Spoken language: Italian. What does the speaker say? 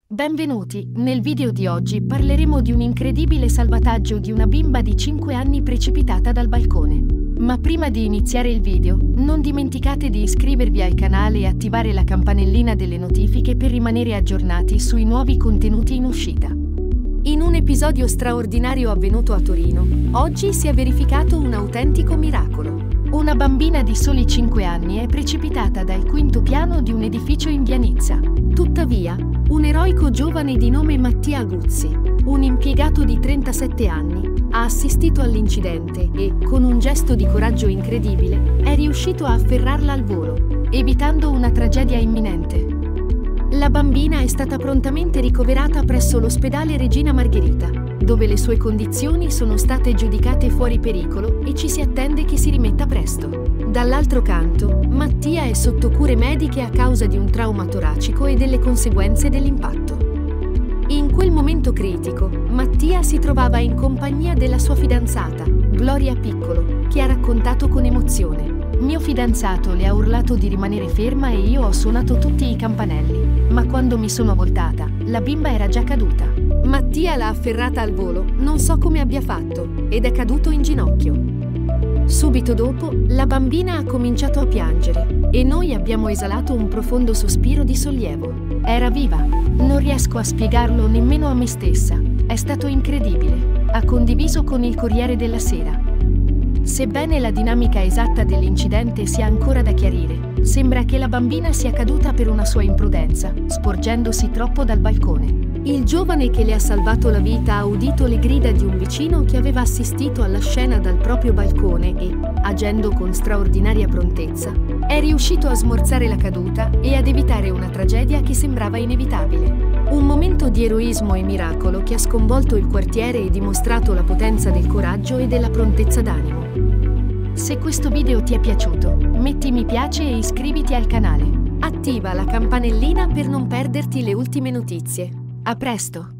Benvenuti, nel video di oggi parleremo di un incredibile salvataggio di una bimba di 5 anni precipitata dal balcone. Ma prima di iniziare il video, non dimenticate di iscrivervi al canale e attivare la campanellina delle notifiche per rimanere aggiornati sui nuovi contenuti in uscita. In un episodio straordinario avvenuto a Torino, oggi si è verificato un autentico miracolo. Una bambina di soli 5 anni è precipitata dal quinto piano di un edificio in via Nizza. Tuttavia, un eroico giovane di nome Mattia Aguzzi, un impiegato di 37 anni, ha assistito all'incidente e, con un gesto di coraggio incredibile, è riuscito a afferrarla al volo, evitando una tragedia imminente. La bambina è stata prontamente ricoverata presso l'ospedale Regina Margherita, dove le sue condizioni sono state giudicate fuori pericolo e ci si attende che si rimetta presto. Dall'altro canto, Mattia è sotto cure mediche a causa di un trauma toracico e delle conseguenze dell'impatto. In quel momento critico, Mattia si trovava in compagnia della sua fidanzata, Gloria Piccolo, che ha raccontato con emozione: "Mio fidanzato le ha urlato di rimanere ferma e io ho suonato tutti i campanelli, ma quando mi sono voltata, la bimba era già caduta. Mattia l'ha afferrata al volo, non so come abbia fatto, ed è caduto in ginocchio. Subito dopo, la bambina ha cominciato a piangere e noi abbiamo esalato un profondo sospiro di sollievo. Era viva. Non riesco a spiegarlo nemmeno a me stessa. È stato incredibile", ha condiviso con il Corriere della Sera. Sebbene la dinamica esatta dell'incidente sia ancora da chiarire, sembra che la bambina sia caduta per una sua imprudenza, sporgendosi troppo dal balcone. Il giovane che le ha salvato la vita ha udito le grida di un vicino che aveva assistito alla scena dal proprio balcone e, agendo con straordinaria prontezza, è riuscito a smorzare la caduta e ad evitare una tragedia che sembrava inevitabile. Un momento di eroismo e miracolo che ha sconvolto il quartiere e dimostrato la potenza del coraggio e della prontezza d'animo. Se questo video ti è piaciuto, metti mi piace e iscriviti al canale. Attiva la campanellina per non perderti le ultime notizie. A presto!